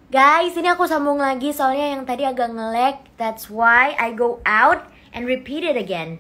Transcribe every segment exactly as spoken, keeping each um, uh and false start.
Guys, ini aku sambung lagi soalnya yang tadi agak nge-lag. That's why I go out and repeat it again.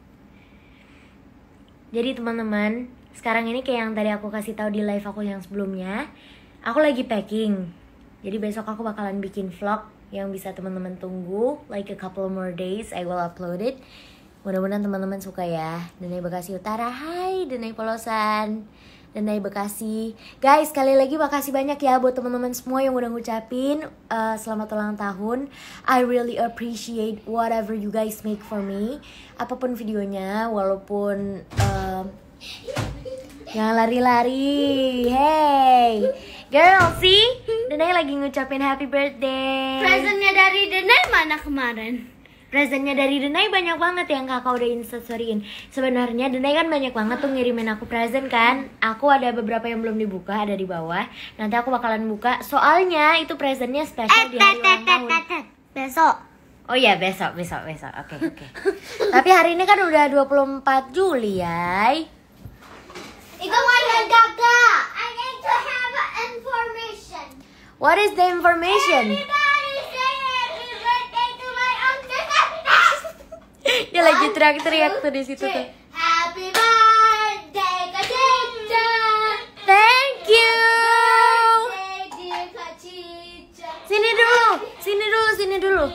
Jadi teman-teman, sekarang ini kayak yang tadi aku kasih tahu di live aku yang sebelumnya, aku lagi packing. Jadi besok aku bakalan bikin vlog yang bisa teman-teman tunggu. Like a couple more days I will upload it. Mudah-mudahan teman-teman suka ya. Denai Bekasi Utara, hai Denai Polosan, Denai Bekasi. Guys, sekali lagi makasih banyak ya buat teman-teman semua yang udah ngucapin uh, selamat ulang tahun. I really appreciate whatever you guys make for me. Apapun videonya, walaupun uh, jangan lari-lari. Hey girl, see? Denai lagi ngucapin happy birthday. Presentnya dari Denai mana kemarin? Presentnya dari Denai banyak banget yang kakak udah instastoryin. Sebenarnya Denai kan banyak banget tuh ngirimin aku present kan. Aku ada beberapa yang belum dibuka, ada di bawah. Nanti aku bakalan buka. Soalnya itu presentnya spesial di hari ulang tahun. Besok. Oh iya, besok, besok, besok. Oke, okay, oke. Okay. Tapi hari ini kan udah dua puluh empat Juli ya. Itu mainan kakak. I need to have information. What is the information? Dia lagi teriak-teriak tuh di situ tuh. Happy birthday Kak Cica. Thank you. Happy birthday Kak Cica. Sini dulu, sini dulu, sini dulu.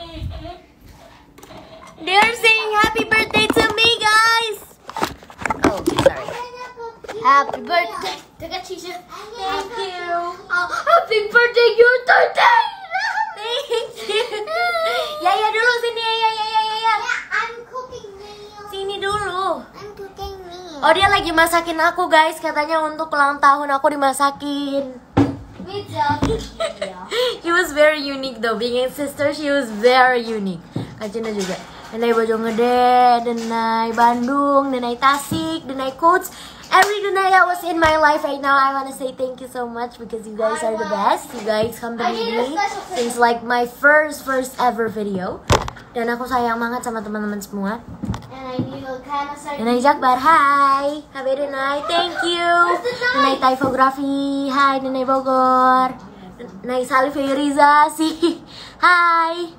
They're saying happy birthday to me, guys. Oh, sorry. Happy birthday Kak Cica. Thank you. Oh, happy birthday your birthday. Thank you. Ya ya dulu sini ya ya ya ya ya. I'm cooking meal. Sini dulu. I'm cooking meal. Oh, dia lagi masakin aku, guys. Katanya untuk ulang tahun aku dimasakin. Me too. She was very unique though. Being a sister, she was very unique. Kak Cina juga. Denai Bojonggede, Denai Bandung, Denai Tasik, Denai Coach. Every Denai that was in my life right now, I wanna say thank you so much because you guys are the best. You guys accompanied me since like my first first ever video. Dan aku sayang banget sama teman-teman semua. And I need a kind of certain. Denai Jakbar, hai. Habe Denai, thank you. Denai Typography, hai Denai Bogor. Denai Salif Riza sih, hai.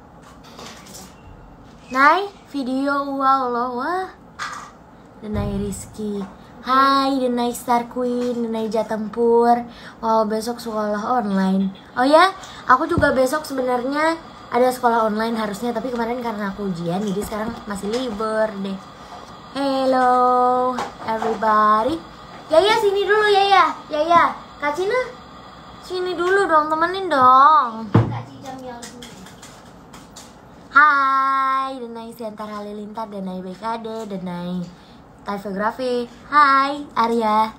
Nai, video wow loh, wah. Denai Rizky, hai. Denai Star Queen, Denai Jatempur. Wow, besok sekolah online. Oh ya, aku juga besok sebenarnya ada sekolah online harusnya, tapi kemarin karena aku ujian, jadi sekarang masih libur deh. Hello everybody. Yaya sini dulu Yaya. Yaya, Kak Cina sini dulu dong, temenin dong. Kak Cica meal. Hai, Denai Siantar Halilintar, Denai B K D, Denai Typography. Hai, Arya.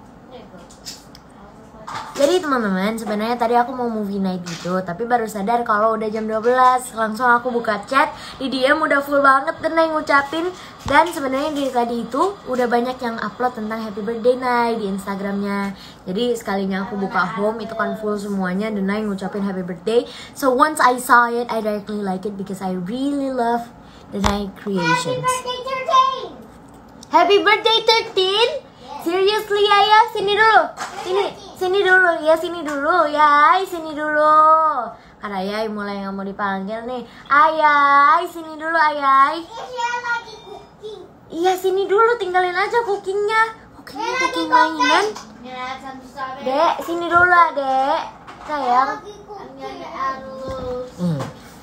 Jadi teman-teman, sebenarnya tadi aku mau movie night gitu, tapi baru sadar kalau udah jam dua belas. Langsung aku buka chat, di D M udah full banget Denai ngucapin. Dan sebenarnya di tadi itu udah banyak yang upload tentang happy birthday Nai di Instagramnya. Jadi sekalinya aku buka home itu kan full semuanya Denai ngucapin happy birthday. So once I saw it, I directly like it because I really love Denai creations. Happy birthday thirteen. Happy birthday thirteen? Seriously Ayah, sini dulu. Sini, sini dulu ya, sini dulu ya, sini dulu. Kan Ayah mulai nggak mau dipanggil nih. Ayah, sini dulu Ayah. Iya lagi cooking. Iya sini dulu, tinggalin aja cookingnya. Cookingnya cooking mainan. Dek, sini dulu lah Dek. Sayang. Hmm.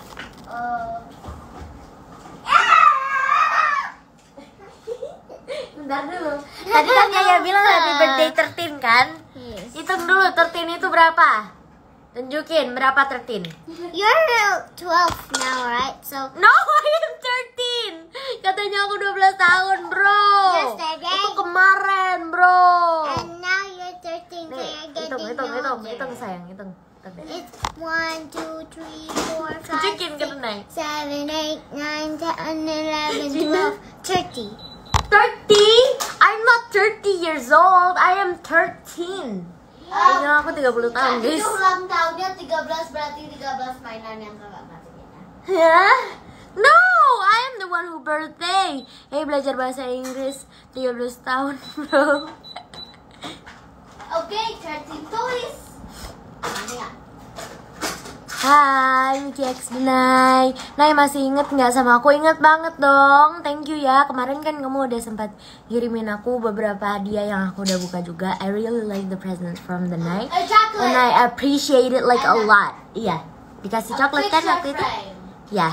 Bentar dulu. Tadi kan Yaya bilang happy birthday thirteen kan? Yes. Hitung dulu thirteen itu berapa? Tunjukin berapa thirteen? You're twelve now, right? So No, I am thirteen. Katanya aku dua belas tahun, bro. Yesterday. Itu kemarin, bro. and now you're thirteen. So Nih, you're hitung, getting hitung, hitung, older. hitung sayang, hitung. hitung. It's one, two, three, four, five, Tunjukin ke six, Denai. seven, eight, nine, ten, eleven, Cina. twelve, thirty. thirty? I'm not thirty years old. I am thirteen. Kayaknya aku tiga puluh tahun, guys. Itu ulang tahunnya tiga belas, berarti tiga belas mainan yang kakak masukin. Hah? No, I am the one who birthday. Hey, belajar bahasa Inggris tiga belas tahun, bro. Okay, thirteen toys. Ano yan? Hai Mickey X Denai. Nay masih inget nggak sama aku? Inget banget dong. Thank you ya. Kemarin kan kamu udah sempat kirimin aku beberapa hadiah yang aku udah buka juga. I really like the present from Denai. A chocolate. And I appreciate it like a And a- lot. Iya. Dikasih coklat kan waktu itu? Ya.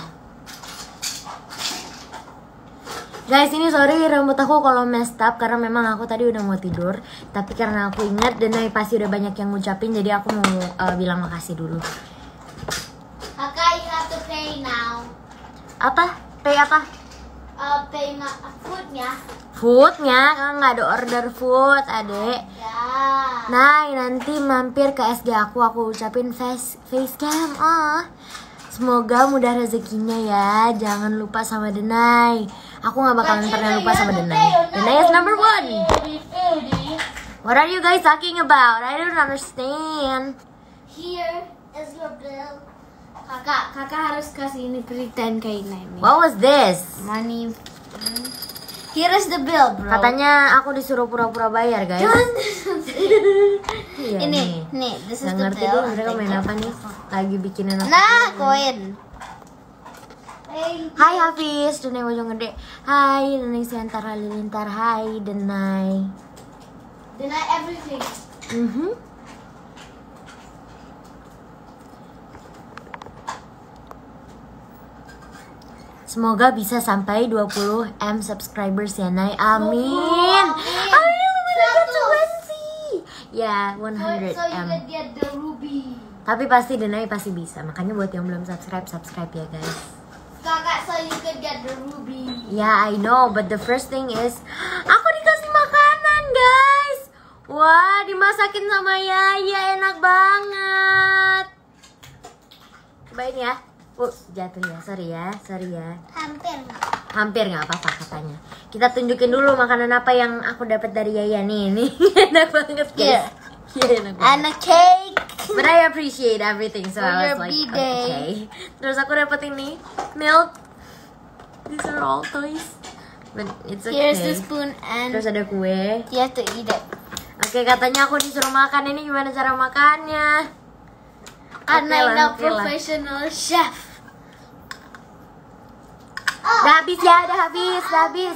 Guys, ini sorry rambut aku kalau messed up karena memang aku tadi udah mau tidur. Tapi karena aku ingat Denai pasti udah banyak yang ngucapin, jadi aku mau uh, bilang makasih dulu. Kakak, you have to pay now. Apa? Pay apa? Uh, pay ma- foodnya. Foodnya? Kan nggak ada order food, adek. Ya. Nah, nanti mampir ke S D aku, aku ucapin face facecam. Oh. Semoga mudah rezekinya ya. Jangan lupa sama Denai. Aku nggak bakalan pernah lupa sama Denai. Denai is number one. What are you guys talking about? I don't understand. Here is your bill. Kakak, kakak harus kasih ini pretend kayak ini. What was this? Money. Here is the bill, bro. Katanya aku disuruh pura-pura bayar, guys. Iya, ini, nih, this is nggak the ngerti bill. dulu mereka main apa nih. Lagi bikinin apa? Nah, koin. Hai Hafiz, Denai Bojong Gede. Hai Denai Siantar Halilintar. Hai Denai. Deny everything. Mhm. Semoga bisa sampai dua puluh M subscribers ya Nay. Amin. Amin. Amin. Seratus. Ya, So, seratus so you M. can get the ruby. Tapi pasti Denai pasti bisa. Makanya buat yang belum subscribe, subscribe ya guys. Kakak, so you can get the ruby. Ya, I know, but the first thing is aku dikasih makanan, guys. Wah, dimasakin sama Yaya, enak banget. Cobain ya. Uh, jatuh ya, sorry ya, sorry ya. Hampir. Hampir nggak apa-apa katanya. Kita tunjukin dulu makanan apa yang aku dapat dari Yaya nih. Ini enak banget, guys. Yeah. Yeah, enak banget. And a cake. But I appreciate everything, so For I your was like, B-day. okay. Terus aku dapet ini, milk. These are all toys, but it's okay. Here's the spoon and Terus ada kue. you have to eat it. Oke, katanya aku disuruh makan. Ini gimana cara makannya? I'm Oke like lah, a oke lah. professional chef. Udah habis ya, udah habis, udah habis.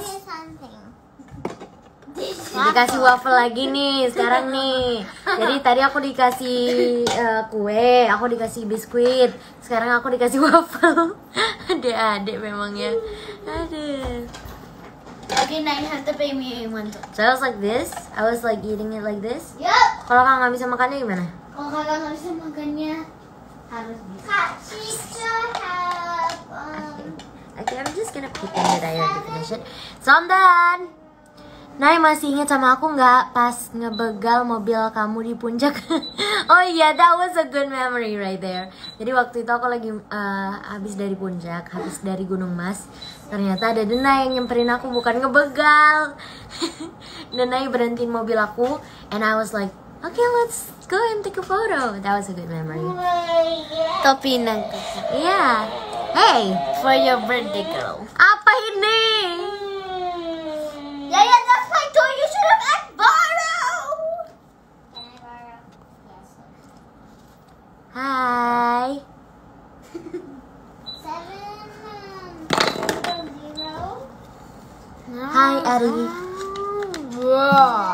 Dikasih waffle lagi nih sekarang nih. Jadi tadi aku dikasih eh, kue, aku dikasih biskuit. Sekarang aku dikasih waffle. Adik-adik memangnya. Aduh. Okay, now you have to pay me one too. So I was like this. I was like eating it like this. Yup. Kalau kakak nggak bisa makannya gimana? Kalau kakak nggak bisa makannya, harus bisa. Kak, she should have. Um, Okay, I'm just gonna pretend that I already finished it. So I'm done. Nay, masih ingat sama aku nggak pas ngebegal mobil kamu di puncak? Oh iya, that was a good memory right there. Jadi waktu itu aku lagi uh, habis dari puncak, habis dari Gunung Mas. Ternyata ada Denai yang nyemperin aku, bukan ngebegal. Denai berhentiin mobil aku, and I was like, okay, let's go and take a photo. That was a good memory. Topi ng kakak. Yeah. Hey, For your birthday, girl. apa ini? Yeah, yeah, that's my toy. You should have asked borrow. Can I borrow? Yes. Hai. Seven zero. Hai Ari. Wow.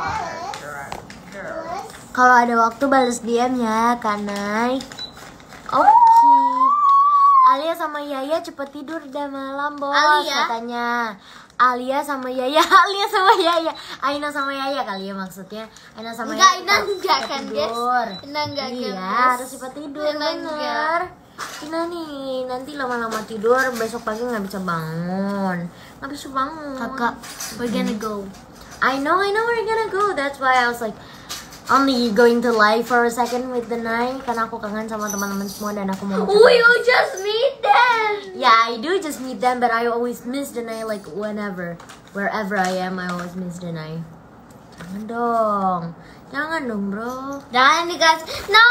Kalau ada waktu balas D M ya, Kanai. Oke. Alia sama Yaya cepet tidur udah malam, Bos. Alia? Katanya. Alia sama Yaya, Alia sama Yaya. Aina sama Yaya kali ya maksudnya. Aina sama Enggak, Yaya. Ina cepet enggak kan, guys? tidur. Ina enggak kan, Iya, guys? harus cepet tidur, Ina bener. enggak. Ina nih, nanti lama-lama tidur, besok pagi nggak bisa bangun. Nggak bisa bangun. Kakak, we're gonna go. I know, I know we're gonna go. That's why I was like only going to live for a second with the night karena aku kangen sama teman-teman semua dan aku mau. We will just meet them. Yeah, I do just meet them, but I always miss the night. Like whenever, wherever I am, I always miss the night. Jangan dong, jangan dong, bro. Jangan dikasih. No.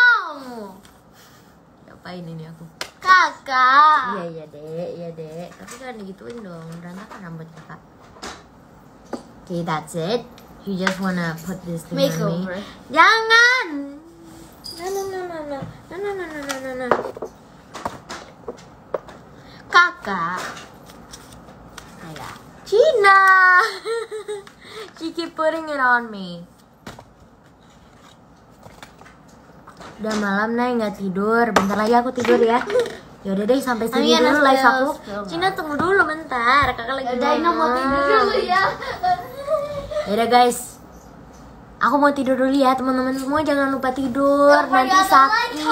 Apain ini aku? Kakak. Iya iya dek, iya dek. Tapi jangan digituin dong, berantakan rambut kakak. Okay, that's it. You just wanna put this thing on Makeover. me? Jangan. No no no no no no no no no no no. suka. Ayo. Cina. She keep putting it on me. Udah malam Nay, nggak tidur. Bentar lagi aku tidur ya. Yaudah deh, sampai sini dulu live aku. Cina tunggu dulu bentar, kakak lagi Udah, Ina mau tidur dulu ya. Yaudah guys, aku mau tidur dulu ya teman-teman semua. Jangan lupa tidur, nanti sakit.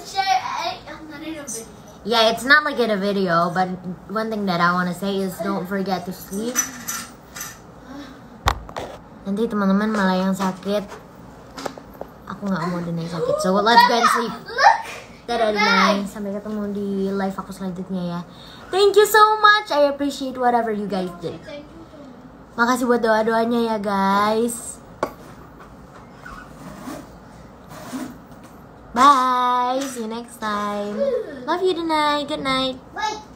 Yeah, it's not like in a video, but one thing that I wanna say is don't forget to sleep. Nanti teman-teman malah yang sakit. Aku nggak mau Denai sakit, so let's go and sleep. Dadah Denai, sampai ketemu di live aku selanjutnya ya. Thank you so much, I appreciate whatever you guys did. Makasih buat doa-doanya ya guys. Bye, see you next time. Love you Denai, good night. Wait.